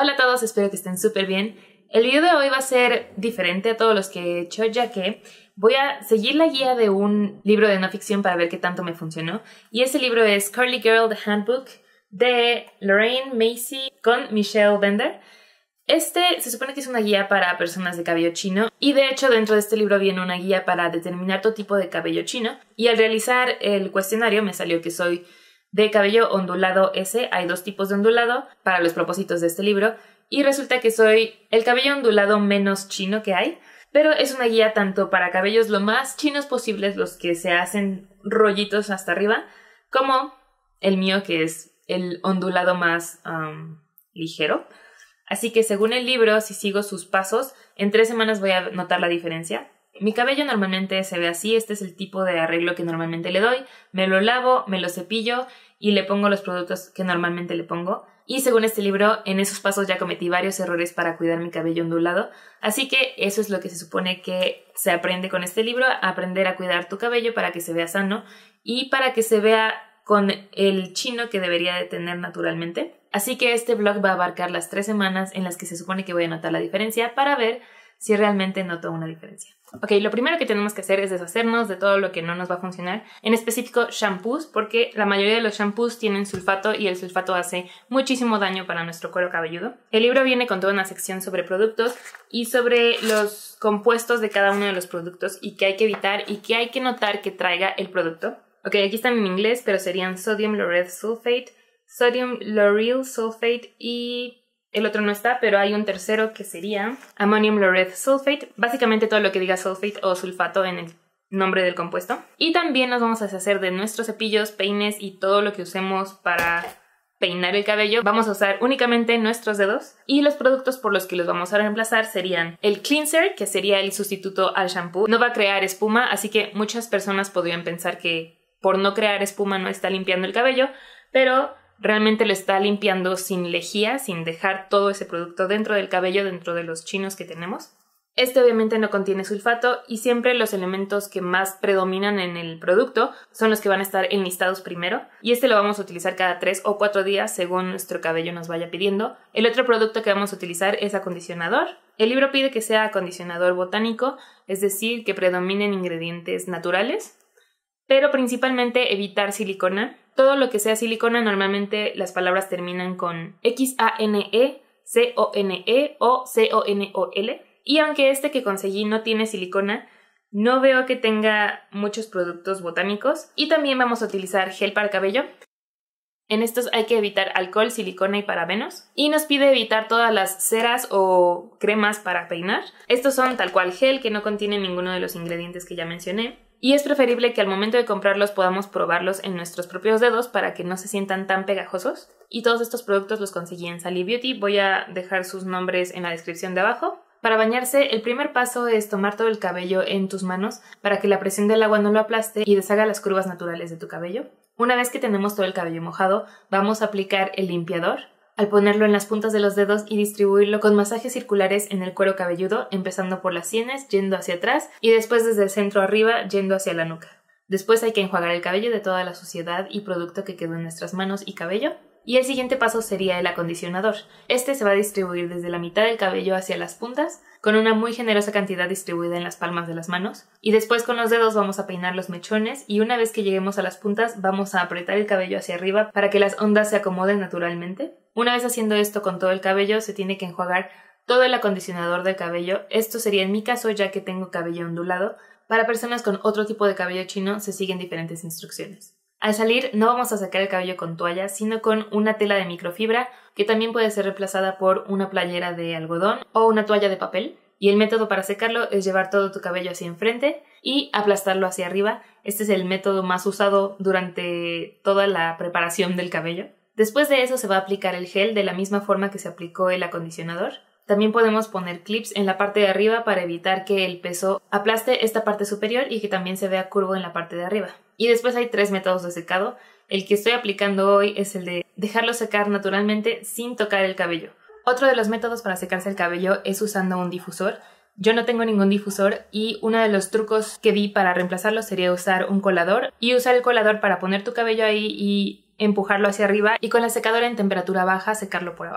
Hola a todos, espero que estén súper bien. El video de hoy va a ser diferente a todos los que he hecho, ya que voy a seguir la guía de un libro de no ficción para ver qué tanto me funcionó. Y ese libro es Curly Girl The Handbook de Lorraine Macy con Michelle Bender. Se supone que es una guía para personas de cabello chino y de hecho dentro de este libro viene una guía para determinar tu tipo de cabello chino, y al realizar el cuestionario me salió que soy de cabello ondulado S. Hay dos tipos de ondulado para los propósitos de este libro y resulta que soy el cabello ondulado menos chino que hay, pero es una guía tanto para cabellos lo más chinos posibles, los que se hacen rollitos hasta arriba, como el mío que es el ondulado más ligero. Así que según el libro, si sigo sus pasos, en 3 semanas voy a notar la diferencia. Mi cabello normalmente se ve así, este es el tipo de arreglo que normalmente le doy. Me lo lavo, me lo cepillo y le pongo los productos que normalmente le pongo. Y según este libro, en esos pasos ya cometí varios errores para cuidar mi cabello ondulado. Así que eso es lo que se supone que se aprende con este libro, aprender a cuidar tu cabello para que se vea sano y para que se vea con el chino que debería de tener naturalmente. Así que este vlog va a abarcar las 3 semanas en las que se supone que voy a notar la diferencia para ver si realmente noto una diferencia. Ok, lo primero que tenemos que hacer es deshacernos de todo lo que no nos va a funcionar, en específico shampoos, porque la mayoría de los shampoos tienen sulfato y el sulfato hace muchísimo daño para nuestro cuero cabelludo. El libro viene con toda una sección sobre productos y sobre los compuestos de cada uno de los productos y qué hay que evitar y qué hay que notar que traiga el producto. Ok, aquí están en inglés, pero serían sodium lauryl sulfate, sodium lauryl sulfate y el otro no está, pero hay un tercero que sería ammonium lauryl sulfate. Básicamente todo lo que diga sulfate o sulfato en el nombre del compuesto. Y también nos vamos a deshacer de nuestros cepillos, peines y todo lo que usemos para peinar el cabello. Vamos a usar únicamente nuestros dedos y los productos por los que los vamos a reemplazar serían el cleanser, que sería el sustituto al shampoo. No va a crear espuma, así que muchas personas podrían pensar que por no crear espuma no está limpiando el cabello, pero realmente lo está limpiando sin lejía, sin dejar todo ese producto dentro del cabello, dentro de los chinos que tenemos. Este obviamente no contiene sulfato y siempre los elementos que más predominan en el producto son los que van a estar enlistados primero, y este lo vamos a utilizar cada 3 o 4 días según nuestro cabello nos vaya pidiendo. El otro producto que vamos a utilizar es acondicionador. El libro pide que sea acondicionador botánico, es decir, que predominen ingredientes naturales, pero principalmente evitar silicona. Todo lo que sea silicona, normalmente las palabras terminan con XANE, CONE o CONOL. Y aunque este que conseguí no tiene silicona, no veo que tenga muchos productos botánicos. Y también vamos a utilizar gel para el cabello. En estos hay que evitar alcohol, silicona y parabenos. Y nos pide evitar todas las ceras o cremas para peinar. Estos son tal cual gel que no contiene ninguno de los ingredientes que ya mencioné. Y es preferible que al momento de comprarlos podamos probarlos en nuestros propios dedos para que no se sientan tan pegajosos. Y todos estos productos los conseguí en Sally Beauty. Voy a dejar sus nombres en la descripción de abajo. Para bañarse, el primer paso es tomar todo el cabello en tus manos para que la presión del agua no lo aplaste y deshaga las curvas naturales de tu cabello. Una vez que tenemos todo el cabello mojado, vamos a aplicar el limpiador al ponerlo en las puntas de los dedos y distribuirlo con masajes circulares en el cuero cabelludo, empezando por las sienes, yendo hacia atrás y después desde el centro arriba, yendo hacia la nuca. Después hay que enjuagar el cabello de toda la suciedad y producto que quedó en nuestras manos y cabello. Y el siguiente paso sería el acondicionador. Este se va a distribuir desde la mitad del cabello hacia las puntas, con una muy generosa cantidad distribuida en las palmas de las manos. Y después con los dedos vamos a peinar los mechones y una vez que lleguemos a las puntas vamos a apretar el cabello hacia arriba para que las ondas se acomoden naturalmente. Una vez haciendo esto con todo el cabello se tiene que enjuagar todo el acondicionador del cabello. Esto sería en mi caso ya que tengo cabello ondulado. Para personas con otro tipo de cabello chino se siguen diferentes instrucciones. Al salir no vamos a sacar el cabello con toalla, sino con una tela de microfibra que también puede ser reemplazada por una playera de algodón o una toalla de papel. Y el método para secarlo es llevar todo tu cabello hacia enfrente y aplastarlo hacia arriba. Este es el método más usado durante toda la preparación del cabello. Después de eso se va a aplicar el gel de la misma forma que se aplicó el acondicionador. También podemos poner clips en la parte de arriba para evitar que el peso aplaste esta parte superior y que también se vea curvo en la parte de arriba. Y después hay 3 métodos de secado. El que estoy aplicando hoy es el de dejarlo secar naturalmente sin tocar el cabello. Otro de los métodos para secarse el cabello es usando un difusor. Yo no tengo ningún difusor y uno de los trucos que vi para reemplazarlo sería usar un colador y usar el colador para poner tu cabello ahí y empujarlo hacia arriba y con la secadora en temperatura baja secarlo por abajo.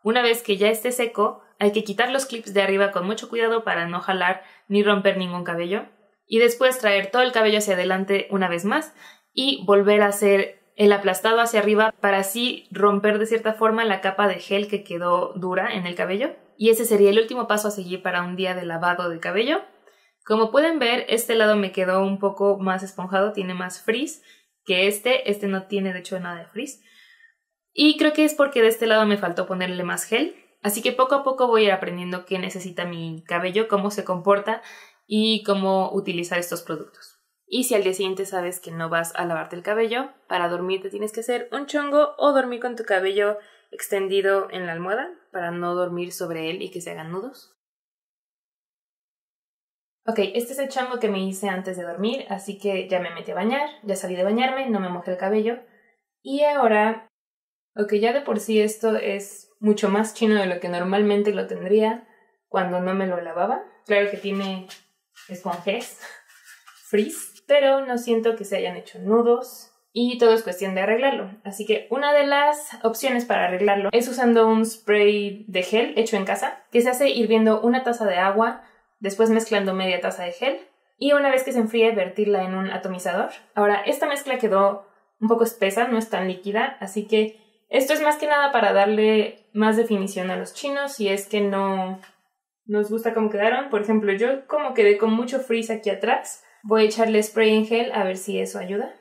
Una vez que ya esté seco, hay que quitar los clips de arriba con mucho cuidado para no jalar ni romper ningún cabello. Y después traer todo el cabello hacia adelante una vez más y volver a hacer el aplastado hacia arriba para así romper de cierta forma la capa de gel que quedó dura en el cabello. Y ese sería el último paso a seguir para un día de lavado de cabello. Como pueden ver, este lado me quedó un poco más esponjado, tiene más frizz que este no tiene de hecho nada de frizz. Y creo que es porque de este lado me faltó ponerle más gel, así que poco a poco voy a ir aprendiendo qué necesita mi cabello, cómo se comporta y cómo utilizar estos productos. Y si al día siguiente sabes que no vas a lavarte el cabello, para dormir te tienes que hacer un chongo o dormir con tu cabello extendido en la almohada para no dormir sobre él y que se hagan nudos. Ok, este es el chongo que me hice antes de dormir, así que ya me metí a bañar, ya salí de bañarme, no me mojé el cabello. Y ahora, ok, ya de por sí esto es mucho más chino de lo que normalmente lo tendría cuando no me lo lavaba. Claro que tiene esponjes, frizz, pero no siento que se hayan hecho nudos y todo es cuestión de arreglarlo. Así que una de las opciones para arreglarlo es usando un spray de gel hecho en casa, que se hace hirviendo una taza de agua, después mezclando media taza de gel y una vez que se enfríe vertirla en un atomizador. Ahora, esta mezcla quedó un poco espesa, no es tan líquida, así que esto es más que nada para darle más definición a los chinos si es que no nos gusta cómo quedaron. Por ejemplo, yo como quedé con mucho frizz aquí atrás, voy a echarle spray en gel a ver si eso ayuda.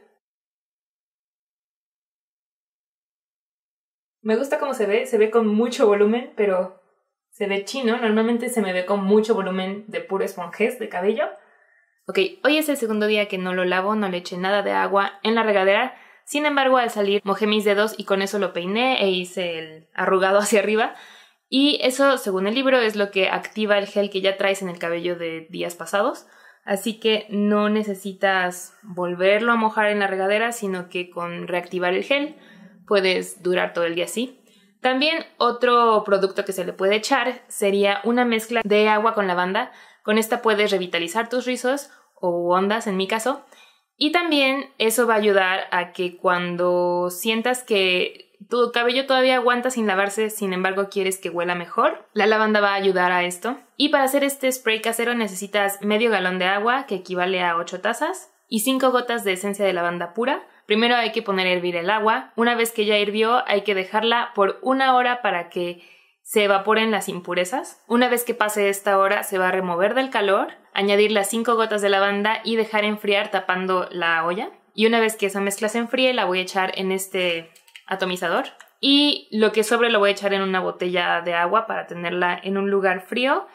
Me gusta cómo se ve con mucho volumen, pero se ve chino. Normalmente se me ve con mucho volumen de puro esponjes de cabello. Ok, hoy es el segundo día que no lo lavo, no le eché nada de agua en la regadera. Sin embargo, al salir mojé mis dedos y con eso lo peiné e hice el arrugado hacia arriba. Y eso, según el libro, es lo que activa el gel que ya traes en el cabello de días pasados. Así que no necesitas volverlo a mojar en la regadera, sino que con reactivar el gel puedes durar todo el día así. También otro producto que se le puede echar sería una mezcla de agua con lavanda. Con esta puedes revitalizar tus rizos o ondas en mi caso. Y también eso va a ayudar a que cuando sientas que tu cabello todavía aguanta sin lavarse, sin embargo quieres que huela mejor, la lavanda va a ayudar a esto. Y para hacer este spray casero necesitas medio galón de agua, que equivale a 8 tazas, y 5 gotas de esencia de lavanda pura. Primero hay que poner a hervir el agua. Una vez que ya hirvió hay que dejarla por 1 hora para que se evaporen las impurezas. Una vez que pase esta hora se va a remover del calor, añadir las 5 gotas de lavanda y dejar enfriar tapando la olla. Y una vez que esa mezcla se enfríe la voy a echar en este atomizador. Y lo que sobre lo voy a echar en una botella de agua para tenerla en un lugar frío.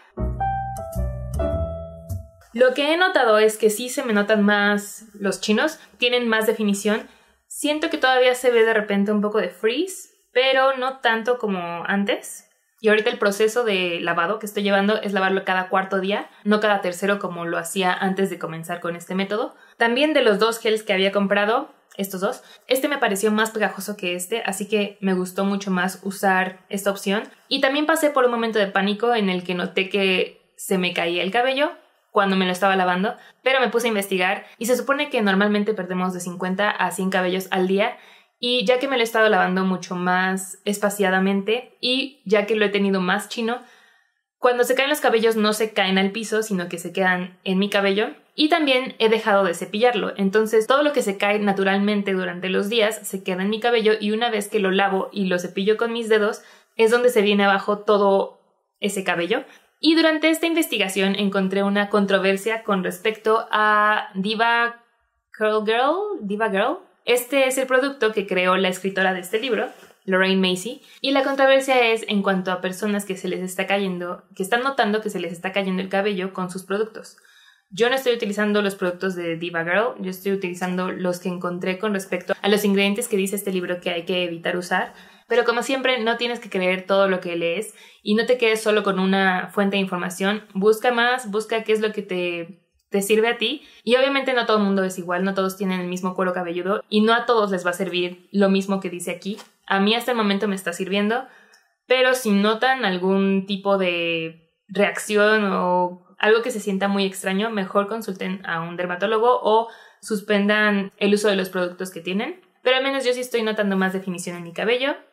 Lo que he notado es que sí se me notan más los chinos, tienen más definición. Siento que todavía se ve de repente un poco de frizz, pero no tanto como antes. Y ahorita el proceso de lavado que estoy llevando es lavarlo cada cuarto día, no cada tercero como lo hacía antes de comenzar con este método. También de los 2 gels que había comprado, estos 2, este me pareció más pegajoso que este, así que me gustó mucho más usar esta opción. Y también pasé por un momento de pánico en el que noté que se me caía el cabello cuando me lo estaba lavando, pero me puse a investigar y se supone que normalmente perdemos de 50 a 100 cabellos al día. Y ya que me lo he estado lavando mucho más espaciadamente y ya que lo he tenido más chino, cuando se caen los cabellos no se caen al piso, sino que se quedan en mi cabello. Y también he dejado de cepillarlo, entonces todo lo que se cae naturalmente durante los días se queda en mi cabello y una vez que lo lavo y lo cepillo con mis dedos es donde se viene abajo todo ese cabello. Y durante esta investigación encontré una controversia con respecto a Diva Girl. Este es el producto que creó la escritora de este libro, Lorraine Macy, y la controversia es en cuanto a personas que se les está cayendo, que están notando que se les está cayendo el cabello con sus productos. Yo no estoy utilizando los productos de Diva Girl, yo estoy utilizando los que encontré con respecto a los ingredientes que dice este libro que hay que evitar usar. Pero como siempre, no tienes que creer todo lo que lees y no te quedes solo con una fuente de información. Busca más, busca qué es lo que te sirve a ti. Y obviamente no todo el mundo es igual, no todos tienen el mismo cuero cabelludo y no a todos les va a servir lo mismo que dice aquí. A mí hasta el momento me está sirviendo, pero si notan algún tipo de reacción o algo que se sienta muy extraño, mejor consulten a un dermatólogo o suspendan el uso de los productos que tienen. Pero al menos yo sí estoy notando más definición en mi cabello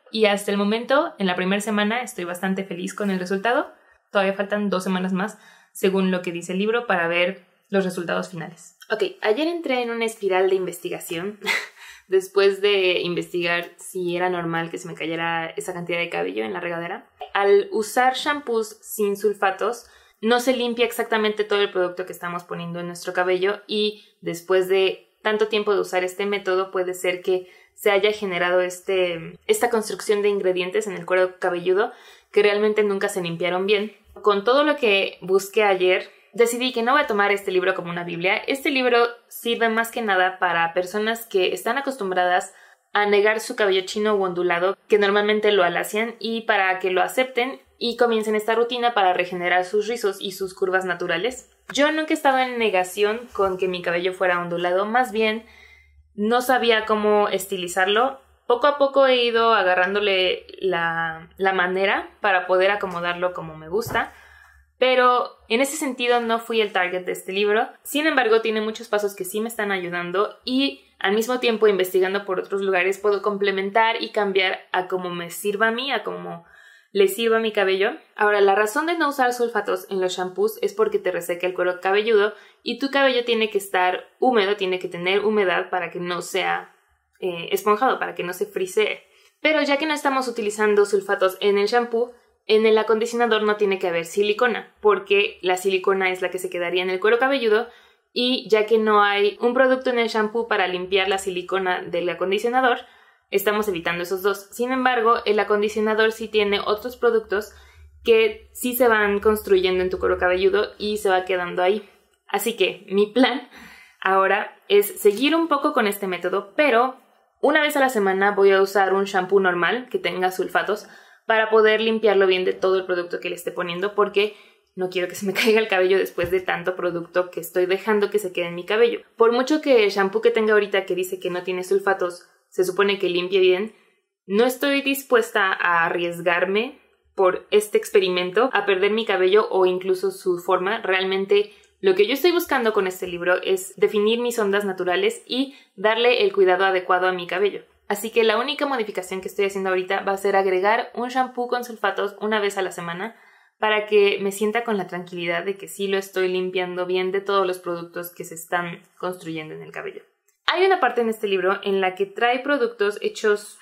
y hasta el momento, en la primera semana, estoy bastante feliz con el resultado. Todavía faltan 2 semanas más, según lo que dice el libro, para ver los resultados finales. Ok, ayer entré en una espiral de investigación después de investigar si era normal que se me cayera esa cantidad de cabello en la regadera. Al usar shampoos sin sulfatos, no se limpia exactamente todo el producto que estamos poniendo en nuestro cabello y después de tanto tiempo de usar este método puede ser que se haya generado esta construcción de ingredientes en el cuero cabelludo que realmente nunca se limpiaron bien. Con todo lo que busqué ayer, decidí que no voy a tomar este libro como una biblia. Este libro sirve más que nada para personas que están acostumbradas a negar su cabello chino o ondulado, que normalmente lo alacian, y para que lo acepten y comiencen esta rutina para regenerar sus rizos y sus curvas naturales. Yo nunca he estado en negación con que mi cabello fuera ondulado, más bien no sabía cómo estilizarlo. Poco a poco he ido agarrándole la manera para poder acomodarlo como me gusta, pero en ese sentido no fui el target de este libro. Sin embargo, tiene muchos pasos que sí me están ayudando y al mismo tiempo, investigando por otros lugares, puedo complementar y cambiar a cómo me sirva a mí, a cómo le sirva a mi cabello. Ahora, la razón de no usar sulfatos en los shampoos es porque te reseca el cuero cabelludo y tu cabello tiene que estar húmedo, tiene que tener humedad para que no sea esponjado, para que no se frisee. Pero ya que no estamos utilizando sulfatos en el shampoo, en el acondicionador no tiene que haber silicona, porque la silicona es la que se quedaría en el cuero cabelludo. Y ya que no hay un producto en el shampoo para limpiar la silicona del acondicionador, estamos evitando esos dos. Sin embargo, el acondicionador sí tiene otros productos que sí se van construyendo en tu cuero cabelludo y se va quedando ahí. Así que mi plan ahora es seguir un poco con este método, pero una vez a la semana voy a usar un shampoo normal que tenga sulfatos para poder limpiarlo bien de todo el producto que le esté poniendo, porque no quiero que se me caiga el cabello después de tanto producto que estoy dejando que se quede en mi cabello. Por mucho que el shampoo que tenga ahorita que dice que no tiene sulfatos se supone que limpie bien, no estoy dispuesta a arriesgarme por este experimento a perder mi cabello o incluso su forma. Realmente lo que yo estoy buscando con este libro es definir mis ondas naturales y darle el cuidado adecuado a mi cabello. Así que la única modificación que estoy haciendo ahorita va a ser agregar un shampoo con sulfatos una vez a la semana, para que me sienta con la tranquilidad de que sí lo estoy limpiando bien de todos los productos que se están construyendo en el cabello. Hay una parte en este libro en la que trae productos hechos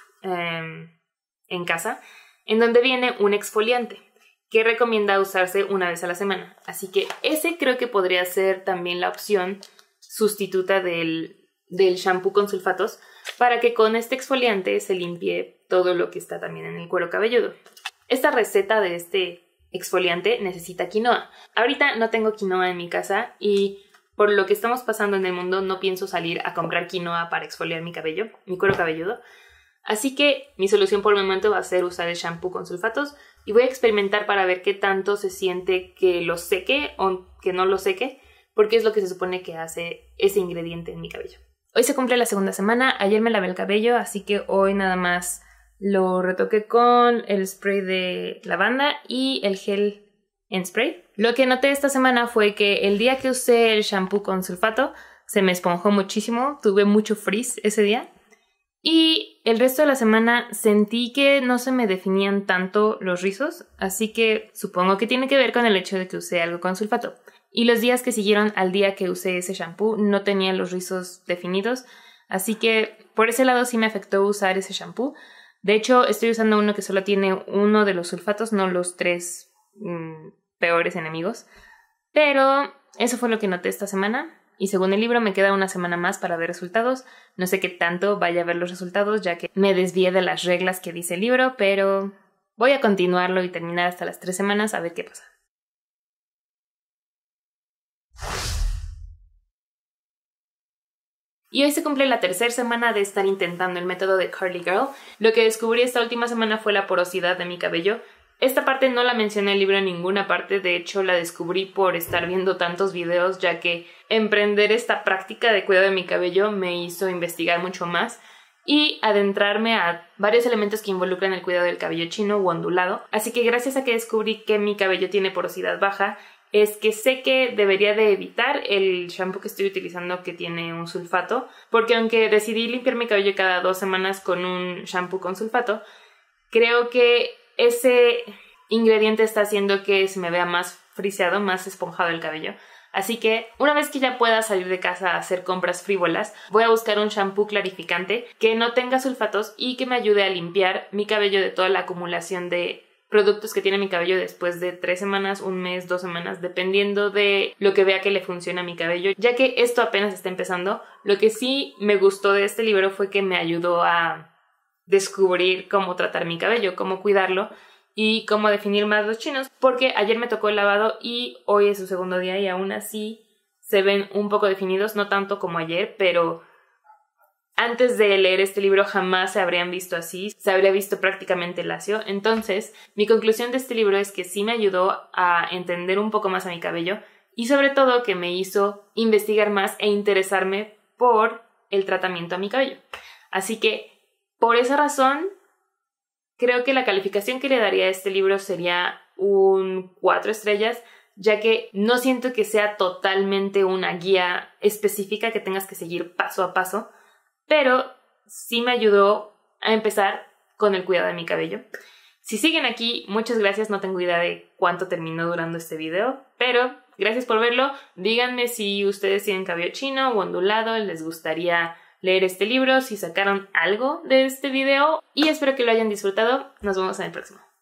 en casa, en donde viene un exfoliante que recomienda usarse una vez a la semana. Así que ese creo que podría ser también la opción sustituta del shampoo con sulfatos, para que con este exfoliante se limpie todo lo que está también en el cuero cabelludo. Esta receta de este exfoliante necesita quinoa. Ahorita no tengo quinoa en mi casa y por lo que estamos pasando en el mundo no pienso salir a comprar quinoa para exfoliar mi cabello, mi cuero cabelludo. Así que mi solución por el momento va a ser usar el shampoo con sulfatos y voy a experimentar para ver qué tanto se siente que lo seque o que no lo seque, porque es lo que se supone que hace ese ingrediente en mi cabello. Hoy se cumple la segunda semana, ayer me lavé el cabello, así que hoy nada más lo retoqué con el spray de lavanda y el gel en spray. Lo que noté esta semana fue que el día que usé el shampoo con sulfato se me esponjó muchísimo, tuve mucho frizz ese día. Y el resto de la semana sentí que no se me definían tanto los rizos, así que supongo que tiene que ver con el hecho de que usé algo con sulfato. Y los días que siguieron al día que usé ese shampoo no tenía los rizos definidos, así que por ese lado sí me afectó usar ese shampoo. De hecho, estoy usando uno que solo tiene uno de los sulfatos, no los 3 peores enemigos. Pero eso fue lo que noté esta semana. Y según el libro me queda una semana más para ver resultados. No sé qué tanto vaya a ver los resultados, ya que me desvié de las reglas que dice el libro, pero voy a continuarlo y terminar hasta las 3 semanas a ver qué pasa. Y hoy se cumple la 3ª semana de estar intentando el método de Curly Girl. Lo que descubrí esta última semana fue la porosidad de mi cabello. Esta parte no la mencioné en el libro en ninguna parte, de hecho la descubrí por estar viendo tantos videos, ya que emprender esta práctica de cuidado de mi cabello me hizo investigar mucho más y adentrarme a varios elementos que involucran el cuidado del cabello chino o ondulado. Así que gracias a que descubrí que mi cabello tiene porosidad baja, es que sé que debería de evitar el shampoo que estoy utilizando que tiene un sulfato, porque aunque decidí limpiar mi cabello cada 2 semanas con un shampoo con sulfato, creo que ese ingrediente está haciendo que se me vea más friseado, más esponjado el cabello. Así que una vez que ya pueda salir de casa a hacer compras frívolas, voy a buscar un shampoo clarificante que no tenga sulfatos y que me ayude a limpiar mi cabello de toda la acumulación de productos que tiene mi cabello después de 3 semanas, un mes, 2 semanas, dependiendo de lo que vea que le funciona a mi cabello. Ya que esto apenas está empezando, lo que sí me gustó de este libro fue que me ayudó a descubrir cómo tratar mi cabello, cómo cuidarlo y cómo definir más los chinos, porque ayer me tocó el lavado y hoy es su segundo día y aún así se ven un poco definidos, no tanto como ayer, pero antes de leer este libro jamás se habrían visto así, se habría visto prácticamente lacio. Entonces, mi conclusión de este libro es que sí me ayudó a entender un poco más a mi cabello y sobre todo que me hizo investigar más e interesarme por el tratamiento a mi cabello. Así que, por esa razón, creo que la calificación que le daría a este libro sería un 4 estrellas, ya que no siento que sea totalmente una guía específica que tengas que seguir paso a paso, pero sí me ayudó a empezar con el cuidado de mi cabello. Si siguen aquí, muchas gracias, no tengo idea de cuánto terminó durando este video, pero gracias por verlo. Díganme si ustedes tienen cabello chino o ondulado, les gustaría leer este libro, si sacaron algo de este video y espero que lo hayan disfrutado. Nos vemos en el próximo.